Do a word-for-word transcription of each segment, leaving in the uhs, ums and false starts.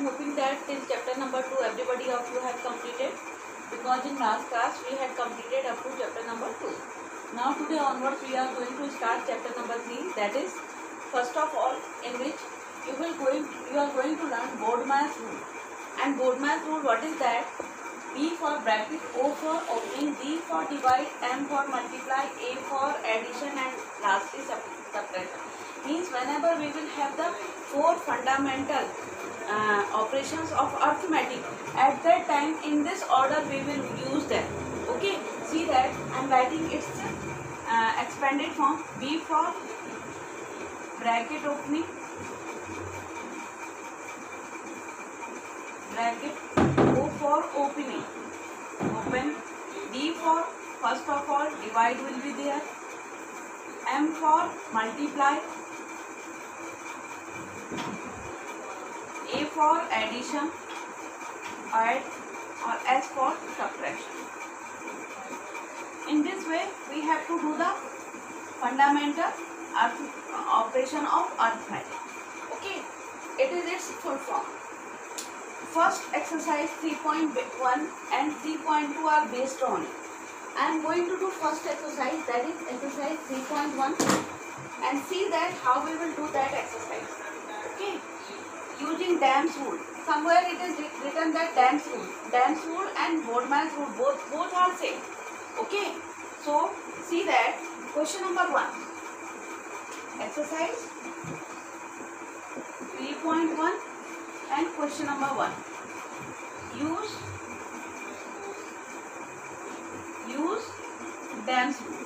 am hoping that till chapter number two everybody of you have completed, because in last class we had completed up to chapter number two. Now today onwards we are going to start chapter number three, that is first of all, in which you will going you are going to learn BODMAS rule. And BODMAS rule, what is that? B for bracket, O for opening, D for divide, M for multiply, A for addition, and lastly subtraction. Means whenever we will have the four fundamental uh, operations of arithmetic, at that time in this order we will use them. Okay, see that I am writing its uh, expanded form. B for bracket opening, bracket, O for opening, open, D for first of all divide will be there, M for multiply, A for addition, add, or S for subtraction. In this way we have to do the fundamental operation of arithmetic. Okay, it is its full form. First exercise three point one and three point two are based on it. I am going to do first exercise, that is exercise three point one, and see that how we will do that exercise. Okay, using Dams rule. Somewhere it is written that Dams rule, Dams rule and BODMAS rule, both both are same. Okay, so see that question number one, exercise three point one and question number one. Use use Dams rule,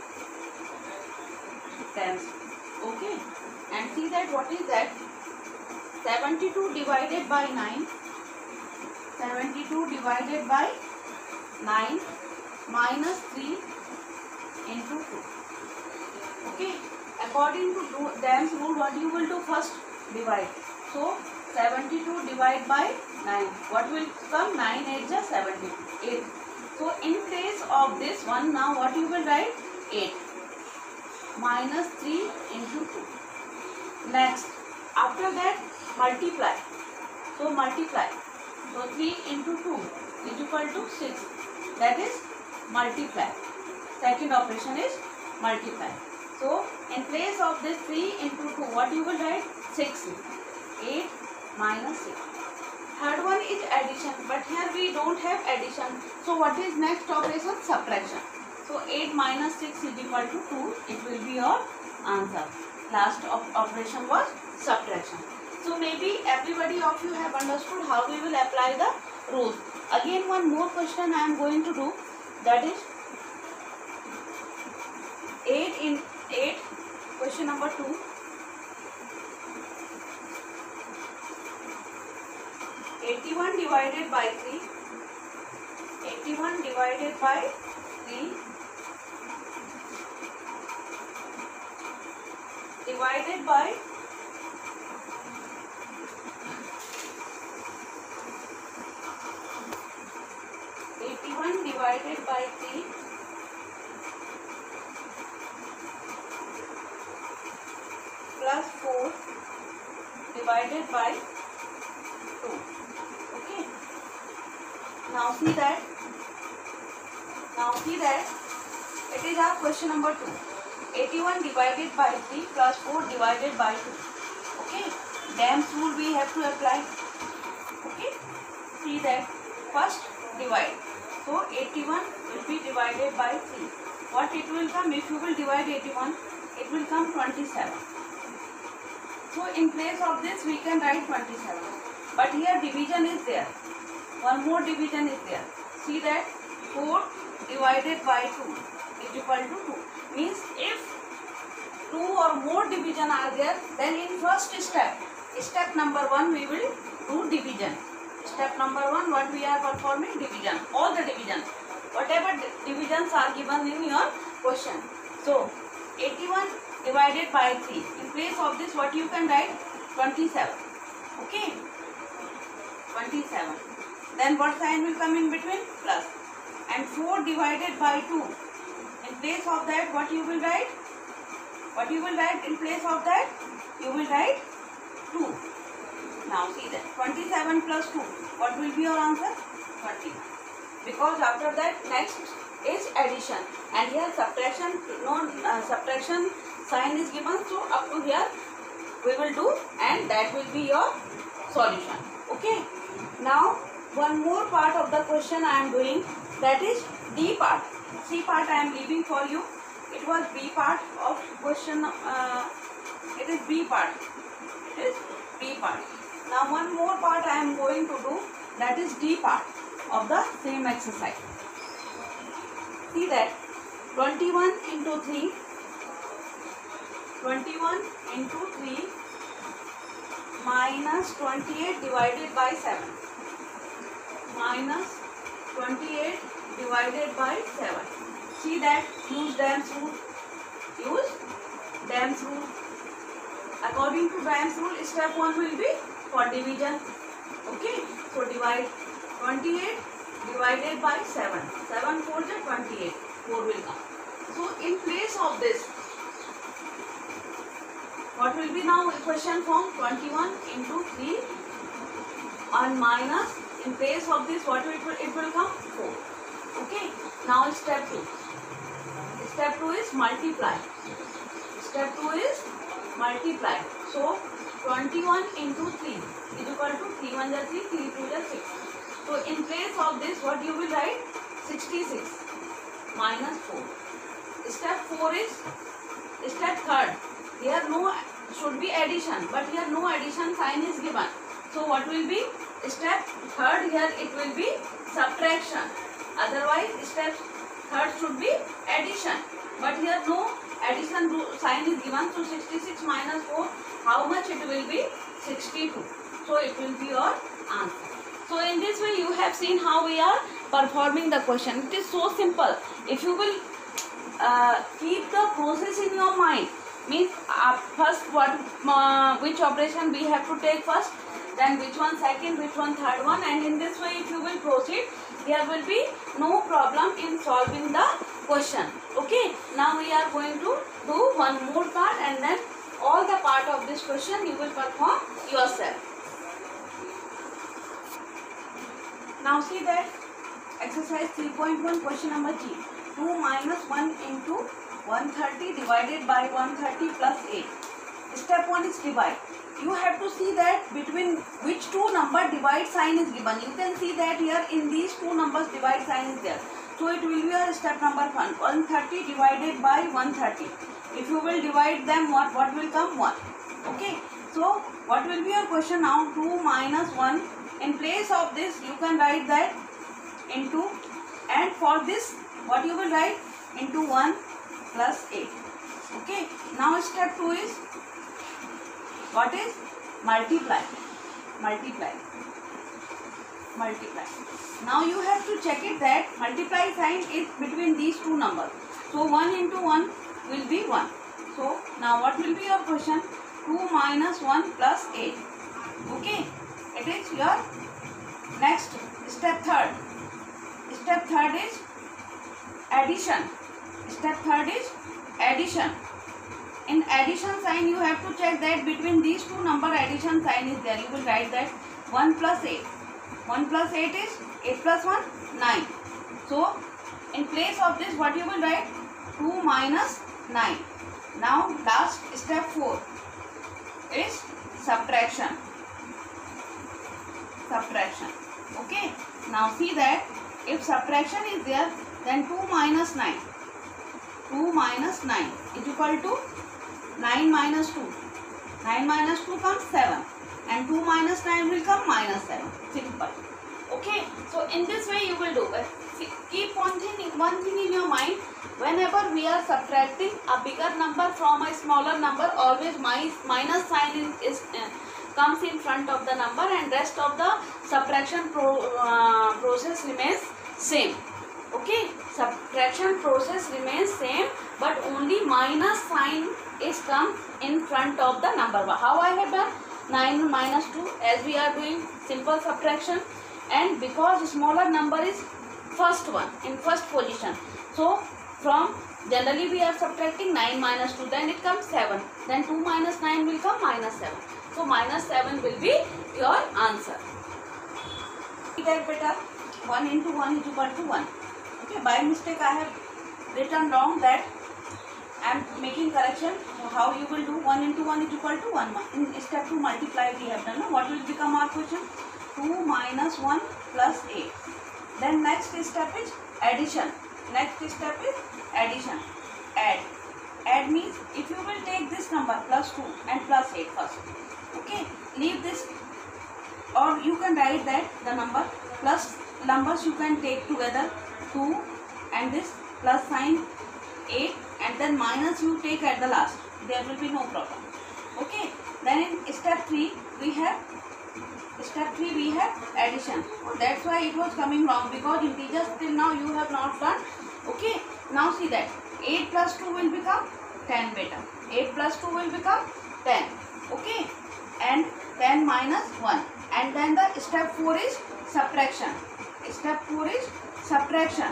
Dams rule. Okay, and see that what is that? seventy-two divided by nine, seventy-two divided by nine minus three into two. Okay, according to Dams rule, what you will do first? Divide. So seventy-two divided by nine, what will come? nine eight is seventy-two, eight. So in place of this one, now what you will write? eight minus three into two. Next, after that multiply. So multiply. So three into two is equal to six. That is multiply. Second operation is multiply. So in place of this three into two, what you will write? six. eight minus six. Third one is addition, but here we don't have addition. So what is next operation? Subtraction. So eight minus six is equal to two. It will be your answer. Last op operation was subtraction. So maybe everybody of you have understood how we will apply the rules. Again one more question I am going to do, that is eight in eight, question number two. eighty-one divided by three, eighty-one divided by three divided by eighty-one divided by three plus four divided by two. Okay. Now see that. Now see that it is our question number two. eighty-one divided by three plus four divided by two. Okay. Dams rule we have to apply. Okay. See that. First divide. So eighty-one will be divided by three. What it will come? If you will divide eighty-one, it will come twenty-seven. So in place of this we can write twenty-seven. But here division is there. One more division is there. See that four divided by two is equal to two. Means if two or more division are there, then in first step, step number one we will do division. Step number one, what we are performing? Division. All the divisions. Whatever divisions are given in your question. So eighty-one divided by three. In place of this, what you can write? twenty-seven. Okay. twenty-seven. Then what sign will come in between? Plus. And four divided by two. In place of that, what you will write? What you will write in place of that? You will write two. Now see that twenty-seven plus two. What will be your answer? thirty-one. Because after that next is addition, and here subtraction, no uh, subtraction sign is given. So up to here we will do, and that will be your solution. Okay. Now one more part of the question I am doing, that is D part. C part I am leaving for you. It was B part of question. Uh, it is B part. It is B part. Now one more part I am going to do, that is D part of the same exercise. See that twenty-one into three, twenty-one into three minus twenty-eight divided by seven, minus twenty-eight divided by seven. See that, use Dams rule, use Dams rule. According to Dams rule, step one will be for division. Okay, so divide twenty-eight divided by seven. seven four is twenty-eight. four will come. So in place of this, what will be now equation form? twenty-one into three and minus, in place of this what will it will come? four. Okay. Now step two. Step two is multiply. Step two is multiply. So twenty-one into three is equal to three one is three, three two is six. So in place of this what you will write? sixty-six minus four. Step four is step third. Here no should be addition, but here no addition sign is given. So what will be step third? Here it will be subtraction. Otherwise step third should be addition, but here no addition sign is given. So sixty-six minus four, how much it will be? sixty-two. So it will be your answer. So in this way you have seen how we are performing the question. It is so simple. If you will uh, keep the process in your mind, means uh, first what uh, which operation we have to take first, then which one second, which one third one, and in this way if you will proceed, there will be no problem in solving the question. Okay, now we are going to do one more part, and then all the part of this question you will perform yourself. Now see that exercise three point one, question number G. two minus one into one hundred thirty divided by one hundred thirty plus eight. Step one is divide. You have to see that between which two number divide sign is given. You can see that here in these two numbers divide sign is there. So it will be your step number one. one hundred thirty divided by one hundred thirty. If you will divide them, what, what will come? one. Okay. So what will be your question now? two minus one. In place of this you can write that into, and for this what you will write? Into one plus eight. Okay. Now step two is, what is? Multiply. Multiply. Multiply. Now you have to check it that multiply sign is between these two numbers. So one into one will be one. So now what will be your question? two minus one plus eight. Okay. It is your next step third. Step third is addition. Step third is addition. In addition sign you have to check that between these two number addition sign is there. You will write that one plus eight. one plus eight is eight plus one, nine. So in place of this what you will write? two minus nine. Now last step four is subtraction. Subtraction. Okay. Now see that if subtraction is there, then two minus nine. two minus nine is equal to nine minus two. nine minus two comes seven. And two minus nine will come minus seven. Simple. Okay. So in this way you will do it. See, keep one thing, one thing in your mind. Whenever we are subtracting a bigger number from a smaller number, always my, minus sign is, is uh, comes in front of the number, and rest of the subtraction pro, uh, process remains same. Okay, subtraction process remains same, but only minus sign is come in front of the number. How I have done? nine minus two, as we are doing simple subtraction, and because smaller number is first one in first position, so from generally we are subtracting nine minus two, then it comes seven, then two minus nine will come minus seven. So minus seven will be your answer. That beta one into one is equal to one. Okay, by mistake I have written wrong that. I am making correction. How you will do one into one is equal to one. In step two multiply we have done. What will become our question? two minus one plus eight. Then next step is addition. Next step is addition. Add. Add means if you will take this number plus two and plus eight first. Okay. Leave this, or you can write that the number plus numbers you can take together two and this plus sign eight and then minus you take at the last. There will be no problem. Okay. Then in step three we have step three we have addition. Oh, that's why it was coming wrong, because integers till now you have not done. Okay. Now see that eight plus two will become ten beta. eight plus two will become ten. Okay. And ten minus one. And then the step four is subtraction. Step four is subtraction.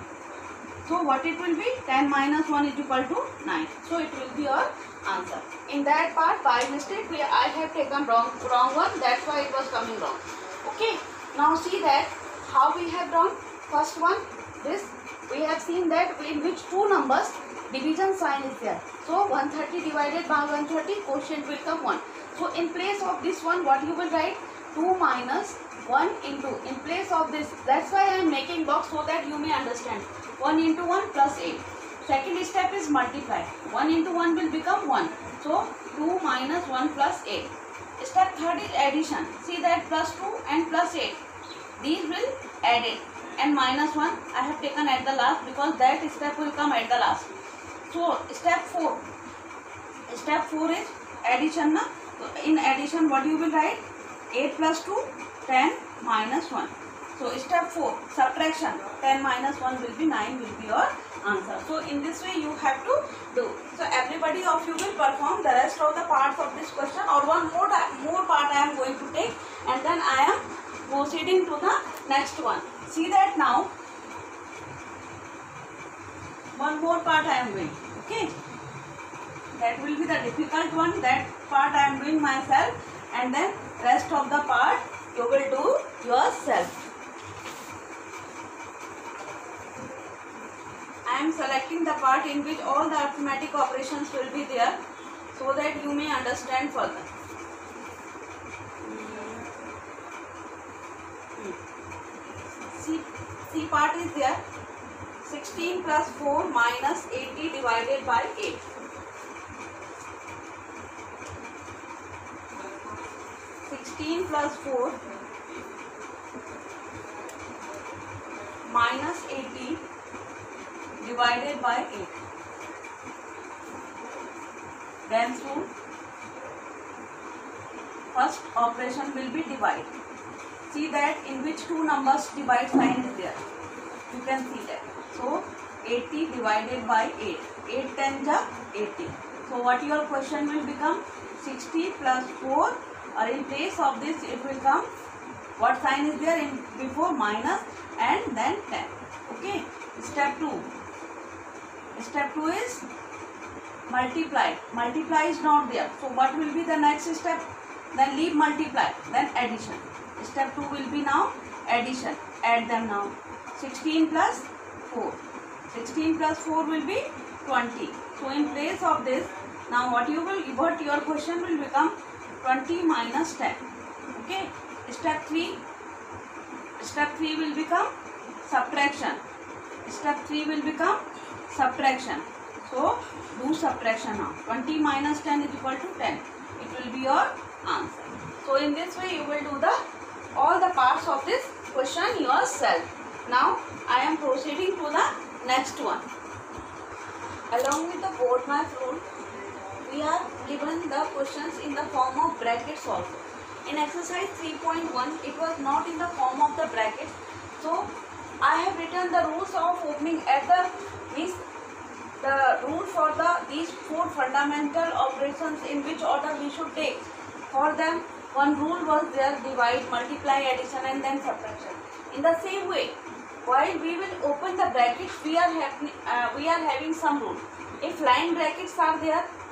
So what it will be? ten minus one is equal to nine. So it will be your answer. In that part by mistake we I have taken wrong wrong one. That's why it was coming wrong. Okay. Now see that how we have done. First one, this we have seen that in which two numbers division sign is there. So one hundred thirty divided by one hundred thirty, quotient will come one. So in place of this one, what you will write? two minus one into, in place of this, that's why I am making box so that you may understand. one into one plus eight. Second step is multiply. one into one will become one. So two minus one plus eight. Step third is addition. See that plus two and plus eight. These will add it. And minus one I have taken at the last because that step will come at the last. So step four. Step four is addition. Na? So in addition what you will write? eight plus two, ten minus one. So step four, subtraction. ten minus one will be nine, will be your answer. So in this way you have to do. So everybody of you will perform the rest of the parts of this question, or one more, more part I am going to take, and then I am proceeding to the next one. See that now. One more part I am doing. Okay. That will be the difficult one. That part I am doing myself, and then rest of the part you will do yourself. I am selecting the part in which all the arithmetic operations will be there, so that you may understand further. C, C part is there. sixteen plus four minus eighty divided by eight. sixteen plus four minus eighty divided by eight. Then soon first operation will be divide. See that in which two numbers divide sign is there. You can see that. So eighty divided by eight. eight tens are eighty. So what your question will become? sixty plus four, or in place of this it will come, what sign is there in before? Minus, and then ten. Okay. Step two. Step two is multiply. Multiply is not there. So what will be the next step? Then leave multiply. Then addition. Step two will be now addition. Add them now. sixteen plus four. sixteen plus four will be twenty. So in place of this, now what you will, what your question will become? twenty minus ten. Okay. Step three. Step three will become subtraction. Step three will become subtraction. So do subtraction now. twenty minus ten is equal to ten. It will be your answer. So in this way you will do the all the parts of this question yourself. Now I am proceeding to the next one. Along with the board math rule, we are given the questions in the form of brackets also. In exercise three point one, it was not in the form of the brackets. So I have written the rules of opening at the means the rule for the these four fundamental operations in which order we should take. For them, one rule was there: divide, multiply, addition, and then subtraction. In the same way, while we will open the brackets, we are having uh, we are having some rule. If line brackets are there,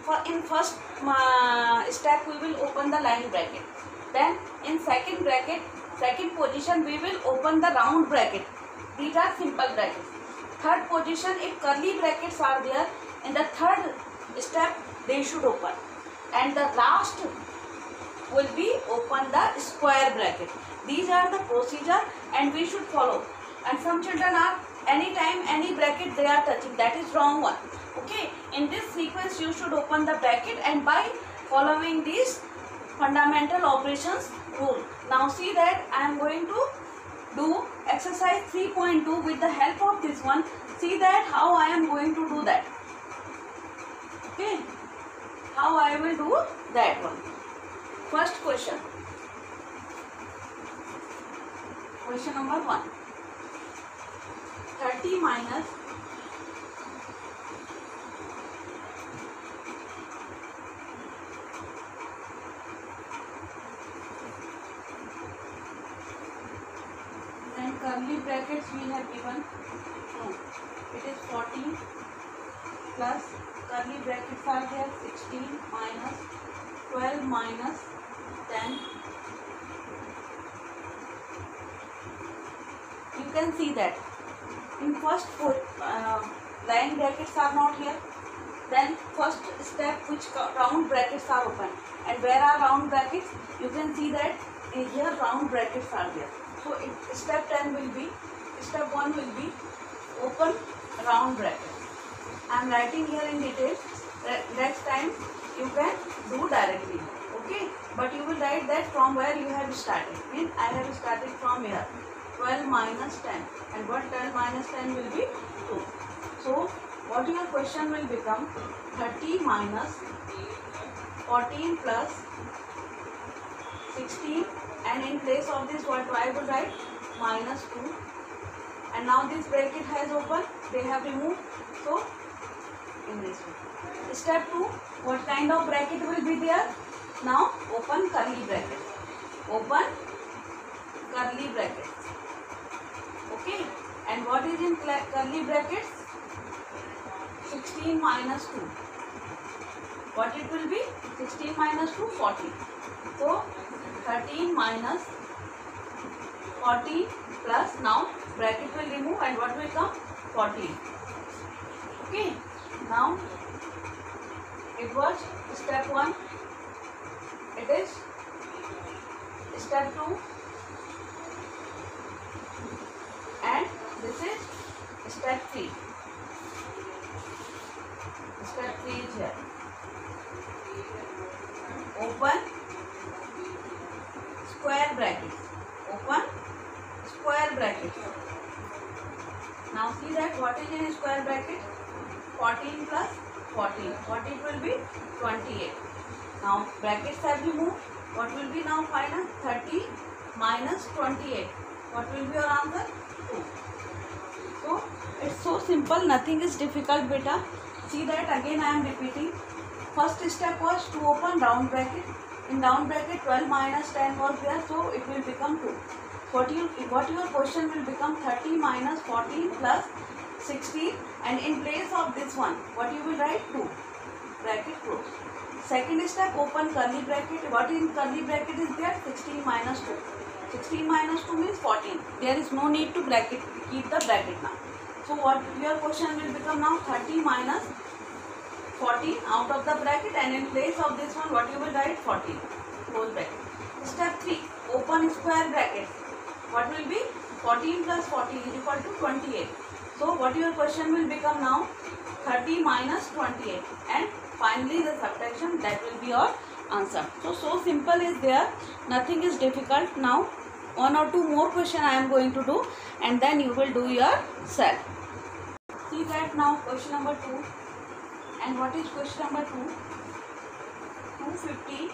for in first uh, step we will open the line bracket, then in second bracket, second position we will open the round bracket. These are simple brackets. Third position, if curly brackets are there, in the third step they should open, and the last will be open the square bracket. These are the procedure and we should follow. And some children are anytime any bracket they are touching, that is wrong one. Okay, in this sequence you should open the bracket and by following these fundamental operations rule. Now see that I am going to do exercise three point two with the help of this one. See that how I am going to do that. Okay, how I will do that one. First question. Question number one. thirty minus and curly brackets we have given. No, it is fourteen plus curly brackets are there sixteen minus twelve minus ten. You can see that in first uh, line brackets are not here. Then first step, which round brackets are open, and where are round brackets? You can see that in here round brackets are there. So it, step ten will be, step one will be open round bracket. I am writing here in detail. Next time you can do directly. Okay, but you will write that from where you have started. Means I have started from here. twelve minus ten, and what twelve minus ten will be two. So what your question will become, thirty minus fourteen plus sixteen, and in place of this what I will write, minus two, and now this bracket has opened, they have removed, so in this way. Step two, what kind of bracket will be there? Now open curly bracket, open curly bracket. Okay, and what is in curly brackets? sixteen minus two. What it will be? sixteen minus two, fourteen. So thirteen minus fourteen plus, now bracket will remove and what will come? fourteen. Okay, now it was step one. It is step two. And this is step three. Step three is here. Open square brackets. Open square brackets. Now see that what is in square bracket? fourteen plus fourteen. What it will be? twenty-eight. Now brackets have removed. What will be now final? thirty minus twenty-eight. What will be your answer? two. So it's so simple, nothing is difficult, beta. See that again I am repeating. First step was to open round bracket. In round bracket twelve minus ten was there, so it will become two. What you what your question will become, thirty minus fourteen plus sixteen, and in place of this one what you will write? two. Bracket close. Second step, open curly bracket. What in curly bracket is there? sixteen minus two. sixteen minus two means fourteen. There is no need to bracket, keep the bracket now. So what your question will become now? thirty minus fourteen out of the bracket, and in place of this one what you will write? fourteen. Close bracket. Step three, open square bracket. What will be? fourteen plus fourteen is equal to twenty-eight. So what your question will become now? thirty minus twenty-eight, and finally the subtraction, that will be your answer. So so simple is there, nothing is difficult. Now one or two more question I am going to do, and then you will do your self. See that now question number two. And what is question number two? two hundred fifty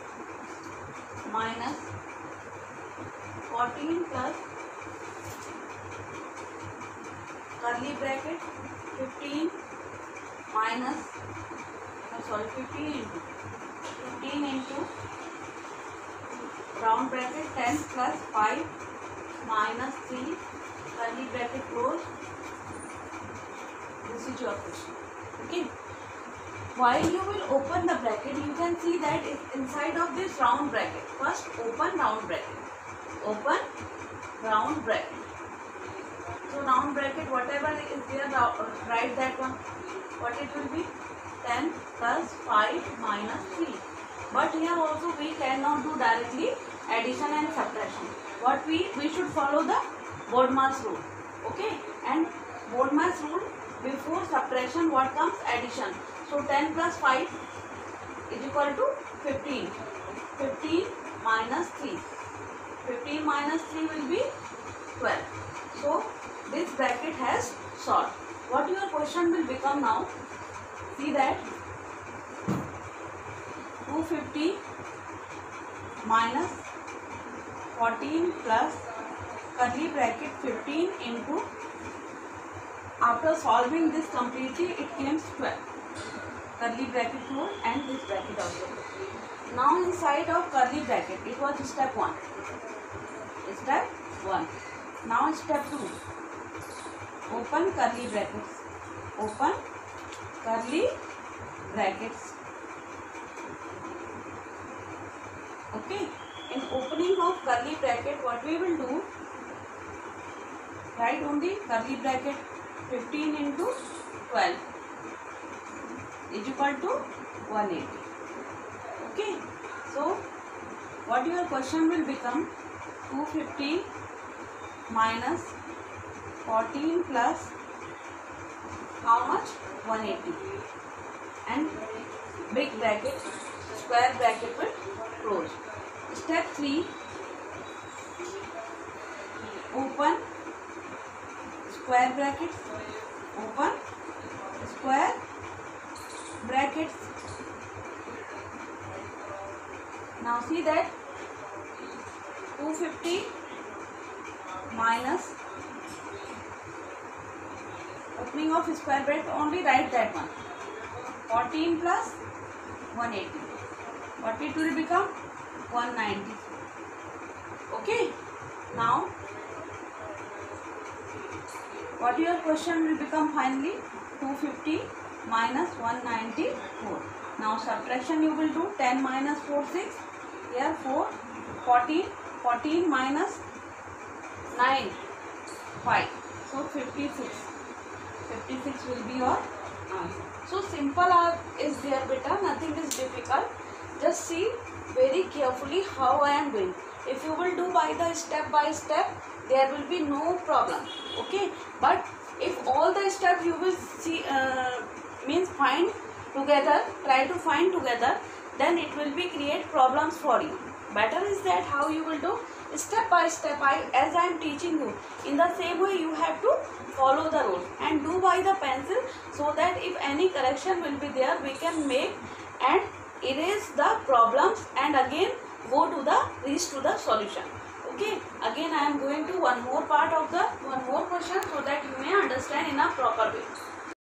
minus fourteen plus curly bracket fifteen minus, no, sorry, fifteen into fifteen into round bracket ten plus five minus three curly bracket close. This is your question. Okay. while you will open the bracket, you can see that it's inside of this round bracket. First open round bracket. Open round bracket. So round bracket, whatever is there, write that one. What it will be? ten plus five minus three. But here also we cannot do directly addition and subtraction. What we we should follow the BODMAS rule. Okay, and BODMAS rule, before subtraction what comes? Addition. So ten plus five is equal to fifteen. fifteen minus three. fifteen minus three will be twelve. So this bracket has solved. What your question will become now? See that two hundred fifty minus fourteen plus curly bracket fifteen into, after solving this completely it comes twelve. Curly bracket close and this bracket also. Now inside of curly bracket it was step one. Step one. Now step two. Open curly brackets. Open curly brackets. Okay. In opening of curly bracket, what we will do? Write only curly bracket fifteen into twelve is equal to one hundred eighty. Okay. So what your question will become? two hundred fifty minus fourteen plus how much? one hundred eighty. And big bracket, square bracket will close. Step three. Open square brackets. Open square brackets. Now see that two hundred fifty minus opening of square bracket, only write that one. fourteen plus one hundred eighty. What it will become? one hundred ninety. Okay. Now what your question will become finally? two hundred fifty minus one hundred ninety-four. Now subtraction you will do. ten minus four, six. Here four. fourteen. fourteen minus nine, five. So fifty-six. fifty-six will be your answer. So simple is there beta, nothing is difficult. Just see very carefully how I am doing. If you will do by the step by step, there will be no problem. Okay, but if all the steps you will see uh, means find together, try to find together, then it will be create problems for you. Better is that how you will do step by step. I as I am teaching you, in the same way you have to follow the rules and do by the pencil, so that if any correction will be there, we can make and erase the problems and again go to the reach to the solution. Okay, again I am going to one more part of the one more question so that you may understand in a proper way.